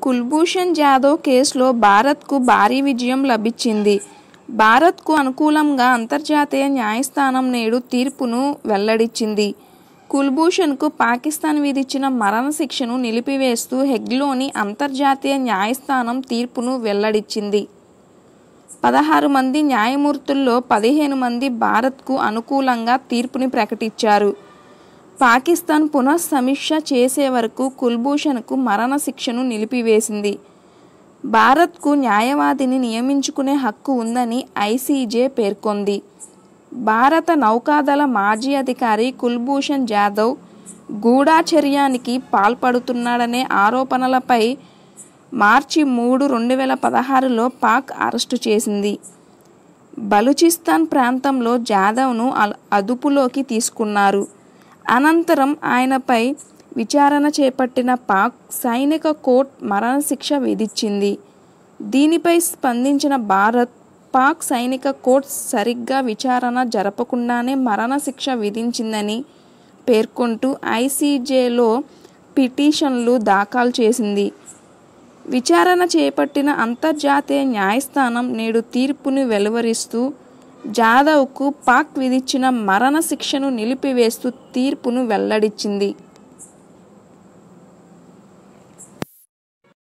కుల్భూషణ్ జాదవ్ కేసులో భారత్కు భారీ విజయం లభించింది. భారత్కు అనుకూలంగా అంతర్జాతీయ న్యాయస్థానం నేడు తీర్పును వెల్లడించింది. కుల్భూషణ్కు పాకిస్తాన్ విధించిన మరణశిక్షను నిలిపివేస్తూ హేగ్లోని అంతర్జాతీయ న్యాయస్థానం తీర్పును వెల్లడించింది. 16 మంది న్యాయమూర్తుల్లో 15 మంది భారత్కు అనుకూలంగా తీర్పుని ప్రకటించారు. పాకిస్తాన్ పునఃసమీక్ష చేసే వరకు కుల్భూషణ్కు మరణశిక్షను నిలిపివేసింది. భారత్కు న్యాయవాదిని నియమించుకునే హక్కు ఉందని ICJ పేర్కొంది. భారత నౌకాదళ మాజీ అధికారి కుల్భూషణ్ జాదవ్ గూఢచర్యానికి పాల్పడుతున్నాడనే ఆరోపణలపై మార్చి 3, 2016లో పాక్ అరెస్టు చేసింది. బలూచిస్తాన్ ప్రాంతంలో జాదవ్ను అదుపులోకి తీసుకున్నారు. అనంతరం ఆయనపై విచారణ చేపట్టిన పాక్ సైనిక కోర్టు మరణశిక్ష విధించింది. దీనిపై స్పందించిన భారత్, పాక్ సైనిక కోర్టు సరిగ్గా విచారణ జరపకుండానే మరణశిక్ష విధించిందని పేర్కొంటూ ICJలో పిటిషన్లు దాఖలు చేసింది. విచారణ చేపట్టిన అంతర్జాతీయ న్యాయస్థానం నేడు తీర్పును వెలువరిస్తూ జాదవ్కు పాక్ విధించిన మరణశిక్షను నిలిపివేస్తూ తీర్పును వెల్లడించింది.